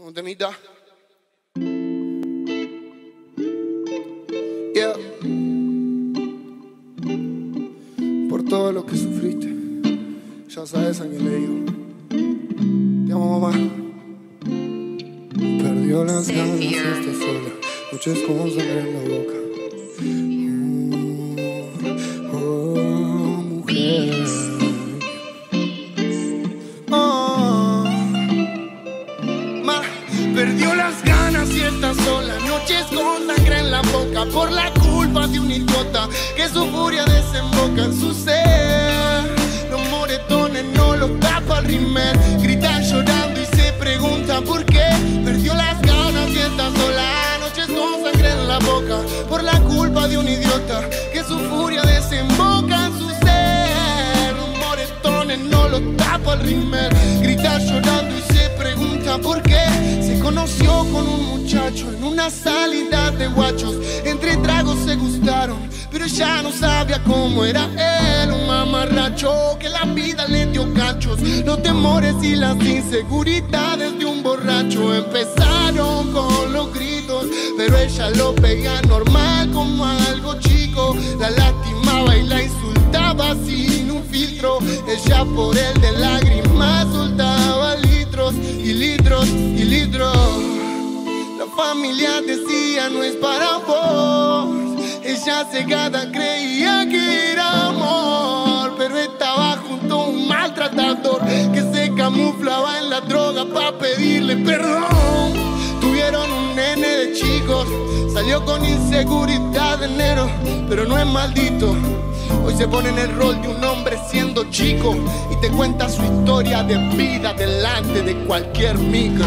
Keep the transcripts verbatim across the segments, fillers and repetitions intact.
Un temita. Yeah. Por todo lo que sufriste, ya sabes a quién le digo. Te amo, mamá. Perdió las ganas y está sola, noches con sangre en la boca. Oh, oh, mujer. Oh, ma, perdió las ganas y está sola, noches con sangre en la boca, por la culpa de un idiota que su furia desemboca en su ser. Los moretones no los tapa el rímel, grita llorando y se pregunta por qué. Perdió las ganas y está sola, noches con sangre en la boca, por la culpa de un idiota que su furia desemboca en su ser. Los moretones no los tapa el rímel, grita llorando y se pregunta por qué. Se conoció con un muchacho en una salida de guachos, entre tragos se gustaron, pero ya no sabía cómo era él. Un mamarracho que la vida le dio cachos, los temores y las inseguridades de un borracho. Empezaron con los gritos, pero ella lo veía normal como algo chico. La lastimaba y la insultaba sin un filtro. Ella por él de lágrimas soltaba litros y litros y litros. La familia decía no es para vos. Ella cegada creía que era amor, pero estaba junto a un maltratador que se camuflaba en la droga para pedirle perdón. Tuvieron un nene de chicos, salió con inseguridad de enero, pero no es maldito. Hoy se pone en el rol de un hombre siendo chico y te cuenta su historia de vida delante de cualquier micro.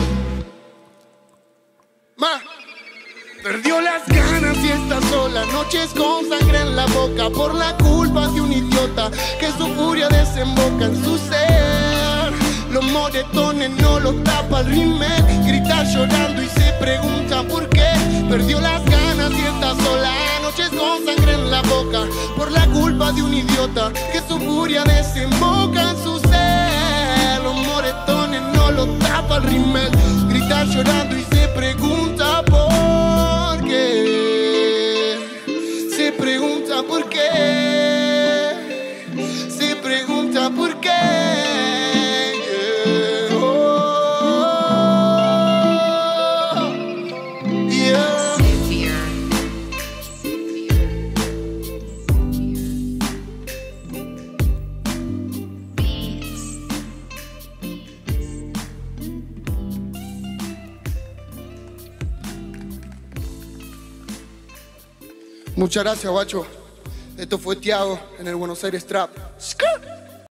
Ma, perdió las ganas y está sola, noches con sangre en la boca, por la culpa de un idiota que su furia desemboca en su ser. Los moretones no los tapa el rímel, grita llorando y se pregunta por qué. Perdió las ganas y está sola, noches con sangre en la boca, por la culpa de un idiota que su furia desemboca en su ser. Los moretones no los tapa el rímel, grita llorando y se pregunta por qué. Se pregunta por qué. Se pregunta por qué. Muchas gracias, guacho. Esto fue Tiago en el Buenos Aires Trap.